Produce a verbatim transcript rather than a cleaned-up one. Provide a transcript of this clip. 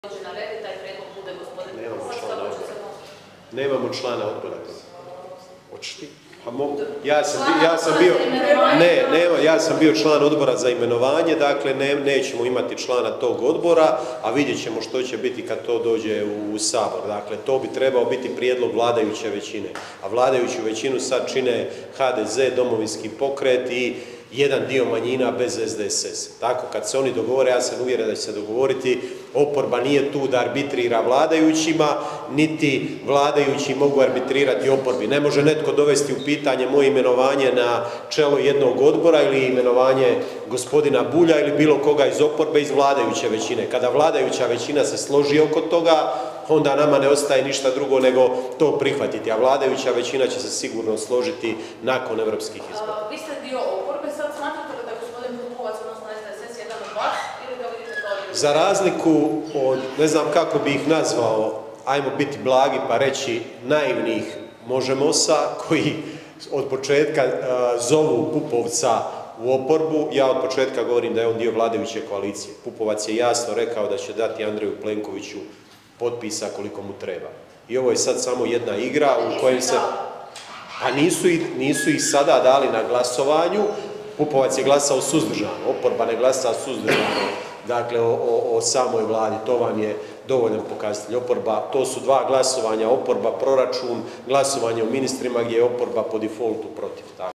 dođe na red i taj predlog bude gospodin Pupovac, kako će se nositi? Nemamo člana odbora. Hoćeš ti? Ja sam bio, ne, nema, ja sam bio član odbora za imenovanje, dakle nećemo imati člana tog odbora, a vidjet ćemo što će biti kad to dođe u Sabor. Dakle, to bi trebao biti prijedlog vladajuće većine, a vladajuću većinu sad čine ha de ze, Domovinski pokret i jedan dio manjina bez es de es es. Tako, kad se oni dogovore, ja sam uvjeren da će se dogovoriti, oporba nije tu da arbitrira vladajućima, niti vladajući mogu arbitrirati oporbi. Ne može netko dovesti u pitanje moje imenovanje na čelo jednog odbora ili imenovanje gospodina Bulja ili bilo koga iz oporbe iz vladajuće većine. Kada vladajuća većina se složi oko toga, onda nama ne ostaje ništa drugo nego to prihvatiti, a vladajuća većina će se sigurno složiti nakon evropskih izbora. Vi ste dio oporbe, sad smatrate li da je gospodin Pupovac, odnosno es de es es, jedan od vas, ili ga vidite kao ljudi? Za razliku od, ne znam kako bi ih nazvao, ajmo biti blagi pa reći naivnih možemosa, koji od početka zovu Pupovca u oporbu, ja od početka govorim da je on dio vladajuće koalicije. Pupovac je jasno rekao da će dati Andreju Plenkoviću potpisa koliko mu treba. I ovo je sad samo jedna igra u kojem se... A nisu ih sada dali na glasovanju, Pupovac je glasao suzdržano, oporba ne glasa suzdržano, dakle o samoj vladi, to vam je dovoljan pokazatelj. Oporba, to su dva glasovanja, oporba proračun, glasovanje o ministrima gdje je oporba po defaultu protiv.